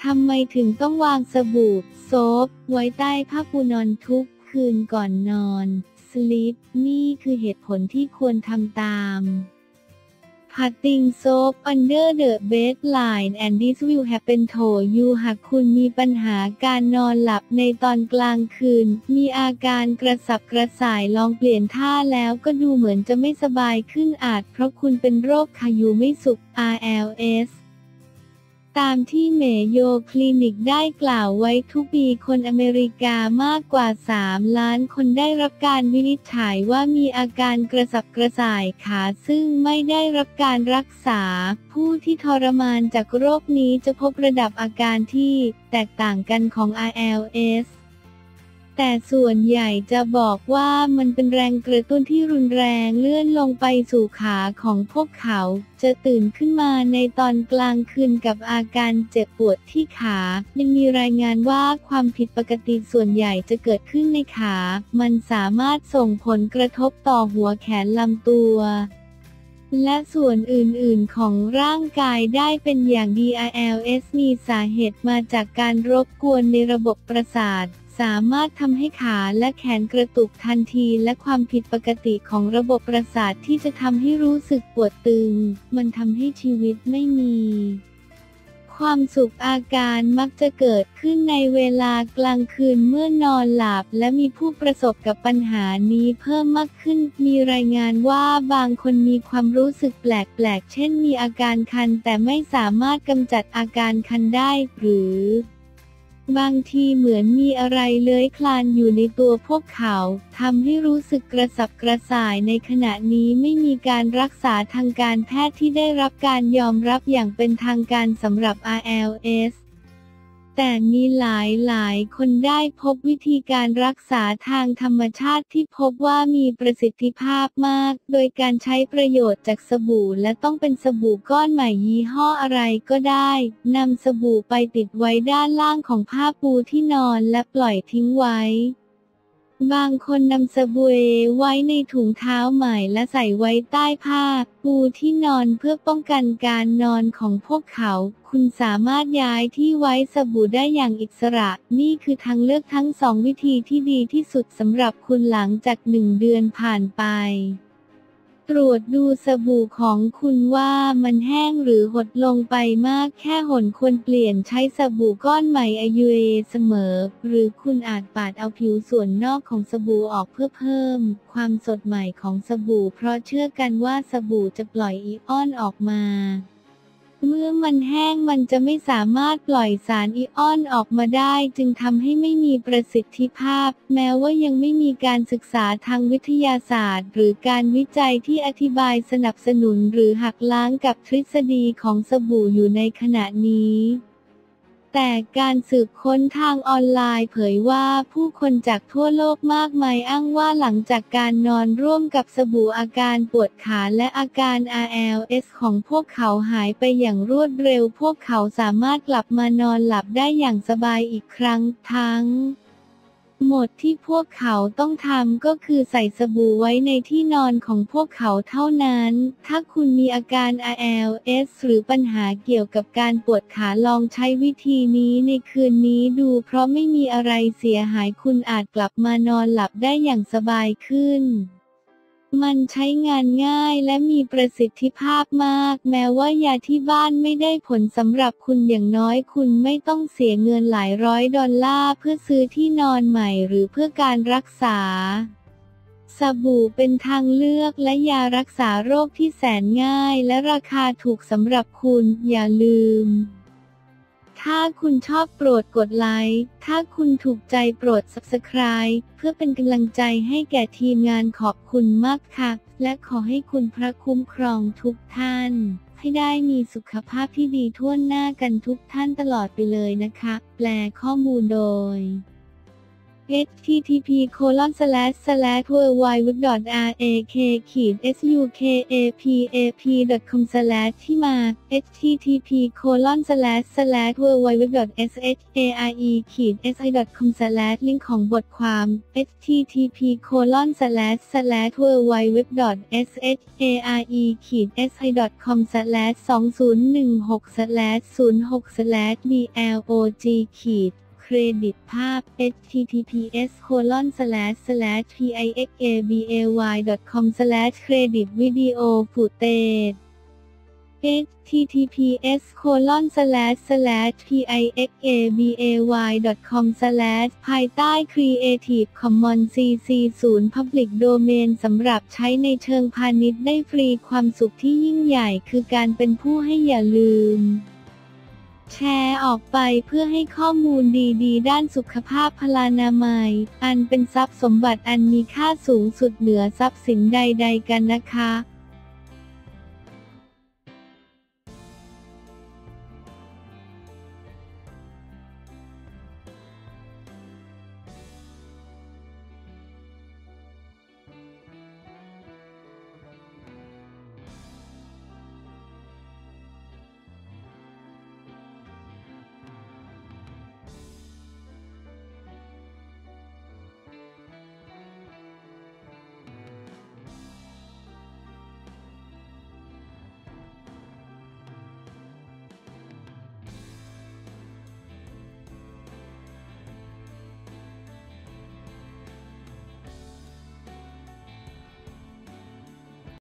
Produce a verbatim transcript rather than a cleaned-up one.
ทำไมถึงต้องวางสบู่โซฟไว้ใต้ผ้าปูนอนทุกคืนก่อนนอนสลีปนี่คือเหตุผลที่ควรทำตาม Putting soap under the bedline and this will happen to you หากคุณมีปัญหาการนอนหลับในตอนกลางคืนมีอาการกระสับกระส่ายลองเปลี่ยนท่าแล้วก็ดูเหมือนจะไม่สบายขึ้นอาจเพราะคุณเป็นโรคขายุไม่สุข อาร์ แอล เอสตามที่เมโยคลินิกได้กล่าวไว้ทุกปีคนอเมริกามากกว่าสามล้านคนได้รับการวินิจฉัยว่ามีอาการกระสับกระส่ายขาซึ่งไม่ได้รับการรักษาผู้ที่ทรมานจากโรคนี้จะพบระดับอาการที่แตกต่างกันของ อาร์ แอล เอสแต่ส่วนใหญ่จะบอกว่ามันเป็นแรงกระตุ้นที่รุนแรงเลื่อนลงไปสู่ขาของพวกเขาจะตื่นขึ้นมาในตอนกลางคืนกับอาการเจ็บปวดที่ขายังมีรายงานว่าความผิดปกติส่วนใหญ่จะเกิดขึ้นในขามันสามารถส่งผลกระทบต่อหัวแขนลำตัวและส่วนอื่นๆของร่างกายได้เป็นอย่างดี อาร์ แอล เอส มีสาเหตุมาจากการรบกวนในระบบประสาทสามารถทำให้ขาและแขนกระตุกทันทีและความผิดปกติของระบบประสาทที่จะทำให้รู้สึกปวดตึงมันทำให้ชีวิตไม่มีความสุขอาการมักจะเกิดขึ้นในเวลากลางคืนเมื่อนอนหลับและมีผู้ประสบกับปัญหานี้เพิ่มมากขึ้นมีรายงานว่าบางคนมีความรู้สึกแปลกๆเช่นมีอาการคันแต่ไม่สามารถกำจัดอาการคันได้หรือบางทีเหมือนมีอะไรเลื้อยคลานอยู่ในตัวพวกเขาทำให้รู้สึกกระสับกระส่ายในขณะนี้ไม่มีการรักษาทางการแพทย์ที่ได้รับการยอมรับอย่างเป็นทางการสำหรับ อาร์ แอล เอส แต่มีหลายหลายคนได้พบวิธีการรักษาทางธรรมชาติที่พบว่ามีประสิทธิภาพมากโดยการใช้ประโยชน์จากสบู่และต้องเป็นสบู่ก้อนใหม่ยี่ห้ออะไรก็ได้นำสบู่ไปติดไว้ด้านล่างของผ้าปูที่นอนและปล่อยทิ้งไว้บางคนนำสบู่ไว้ในถุงเท้าใหม่และใส่ไว้ใต้ผ้าปูที่นอนเพื่อป้องกันการนอนของพวกเขาคุณสามารถย้ายที่ไว้สบู่ได้อย่างอิสระนี่คือทางเลือกทั้งสองวิธีที่ดีที่สุดสำหรับคุณหลังจากหนึ่งเดือนผ่านไปตรวจดูสบู่ของคุณว่ามันแห้งหรือหดลงไปมากแค่หนควรเปลี่ยนใช้สบู่ก้อนใหม่อายุเอเสมอหรือคุณอาจปาดเอาผิวส่วนนอกของสบู่ออกเพื่อเพิ่มความสดใหม่ของสบู่เพราะเชื่อกันว่าสบู่จะปล่อยอีออนออกมาเมื่อมันแห้งมันจะไม่สามารถปล่อยสารอีออนออกมาได้จึงทำให้ไม่มีประสิทธิภาพแม้ว่ายังไม่มีการศึกษาทางวิทยาศาสตร์หรือการวิจัยที่อธิบายสนับสนุนหรือหักล้างกับทฤษฎีของสบู่อยู่ในขณะนี้แต่การสืบค้นทางออนไลน์เผยว่าผู้คนจากทั่วโลกมากมายอ้างว่าหลังจากการนอนร่วมกับสบู่อาการปวดขาและอาการ อาร์ แอล เอส ของพวกเขาหายไปอย่างรวดเร็วพวกเขาสามารถกลับมานอนหลับได้อย่างสบายอีกครั้งทั้งหมดที่พวกเขาต้องทำก็คือใส่สบู่ไว้ในที่นอนของพวกเขาเท่านั้นถ้าคุณมีอาการ อาร์ แอล เอส หรือปัญหาเกี่ยวกับการปวดขาลองใช้วิธีนี้ในคืนนี้ดูเพราะไม่มีอะไรเสียหายคุณอาจกลับมานอนหลับได้อย่างสบายขึ้นมันใช้งานง่ายและมีประสิทธิภาพมากแม้ว่ายาที่บ้านไม่ได้ผลสำหรับคุณอย่างน้อยคุณไม่ต้องเสียเงินหลายร้อยดอลลาร์เพื่อซื้อที่นอนใหม่หรือเพื่อการรักษาสบู่เป็นทางเลือกและยารักษาโรคที่แสนง่ายและราคาถูกสำหรับคุณอย่าลืมถ้าคุณชอบโปรดกดไลค์ถ้าคุณถูกใจโปรด ซับสไครบ์ เพื่อเป็นกำลังใจให้แก่ทีมงานขอบคุณมากค่ะและขอให้คุณพระคุ้มครองทุกท่านให้ได้มีสุขภาพที่ดีทั่วหน้ากันทุกท่านตลอดไปเลยนะคะแปลข้อมูลโดยเอช ที ที พี โคลอน สแลช สแลช ดับเบิลยู ดับเบิลยู ดับเบิลยู ดอท อาร์ เอ เค สุขพ ดอท คอม สแลช ที่มา เอช ที ที พี โคลอน สแลช สแลช ดับเบิลยู ดับเบิลยู ดับเบิลยู ดอท เอส เอช เอ อาร์ อี เอส ไอ ดอท คอม สแลช ลิงก์ของบทความ เอช ที ที พี โคลอน สแลช สแลช ดับเบิลยู ดับเบิลยู ดับเบิลยู ดอท เอส เอช เอ อาร์ อี เอส ไอ ดอท คอม สแลช สอง ศูนย์ หนึ่ง หก สแลช ศูนย์ หก สแลช บี แอล โอ จี เครดิตภาพ เอช ที ที พี เอส โคลอน สแลช สแลช พิกซ์บาย ดอท คอม สแลช เครดิตวิดีโอฟุตเตจ เอช ที ที พี เอส โคลอน สแลช สแลช พิกซ์บาย ดอท คอม สแลช ภายใต้ Creative Commons ซี ซี ศูนย์ Public Domain สำหรับใช้ในเชิงพาณิชย์ได้ฟรีความสุขที่ยิ่งใหญ่คือการเป็นผู้ให้อย่าลืมแชร์ออกไปเพื่อให้ข้อมูลดีๆด้านสุขภาพพลานามัยอันเป็นทรัพย์สมบัติอันมีค่าสูงสุดเหนือทรัพย์สินใดๆกันนะคะ